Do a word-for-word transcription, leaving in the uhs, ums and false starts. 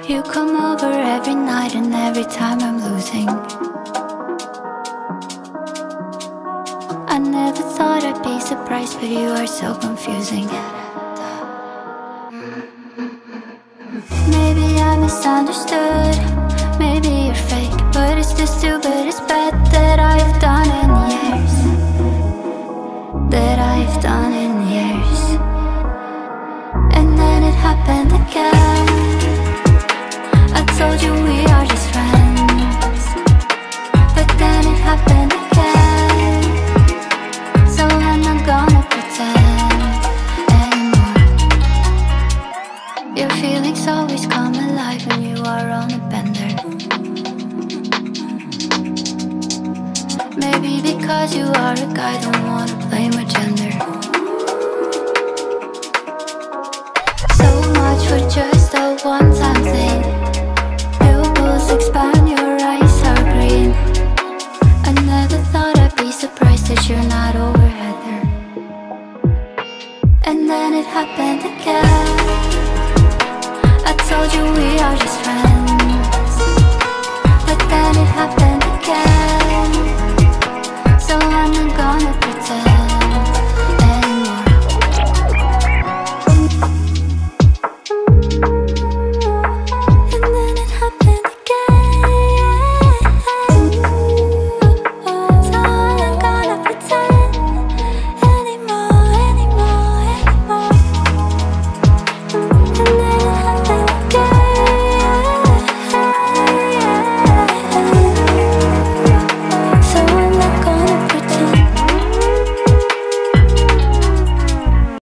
You come over every night and every time I'm losing. I never thought I'd be surprised, but you are so confusing. Maybe I misunderstood, maybe you're fake, but it's the stupidest bet that I've done in years. That I've done in years. And then it happened again. I told you we are just friends, but then it happened again. So I'm not gonna pretend anymore. Your feelings always come alive when you are on a bender. Maybe because you are a guy, don't wanna play my gender. So much for just a one-time thing. Pupils expand, your eyes are green. I never thought I'd be surprised that you're not over Heather. And then it happened again. I told you we are just friends.